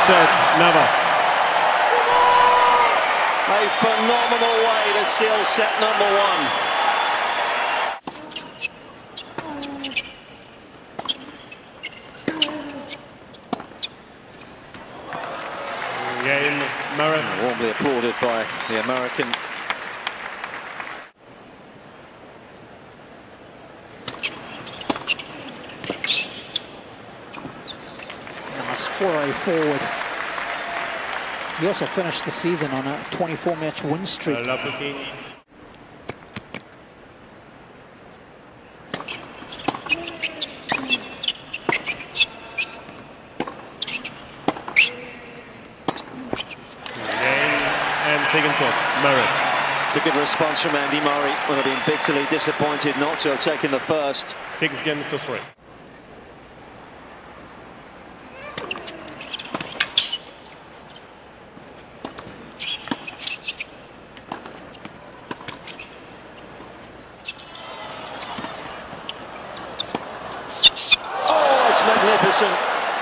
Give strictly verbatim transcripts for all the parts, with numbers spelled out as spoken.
set, Nava. A phenomenal way to seal set number one. Again, Murray. Warmly applauded by the American. Nice foray forward. He also finished the season on a twenty-four match win streak. Uh, Raducanu. And second set, Murray. It's a good response from Andy Murray. Would have been bitterly disappointed not to have taken the first. Six games to three. Oh, it's magnificent.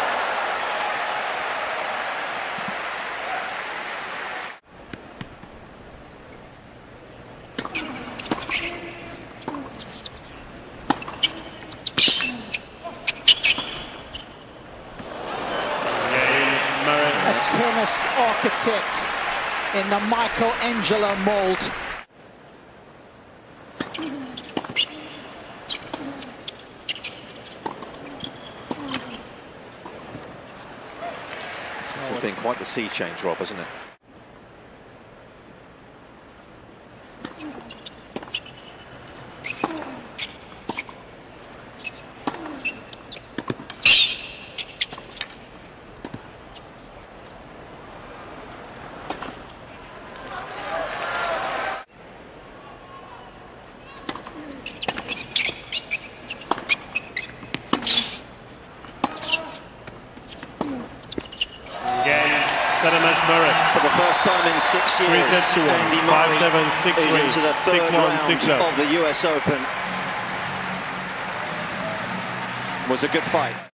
A tennis architect in the Michelangelo mold. This has been quite the sea change, Rob, hasn't it? Murray. For the first time in six years, Andy Murray five seven, six is three, into the third six one, round six zero. of the U S Open. It was a good fight.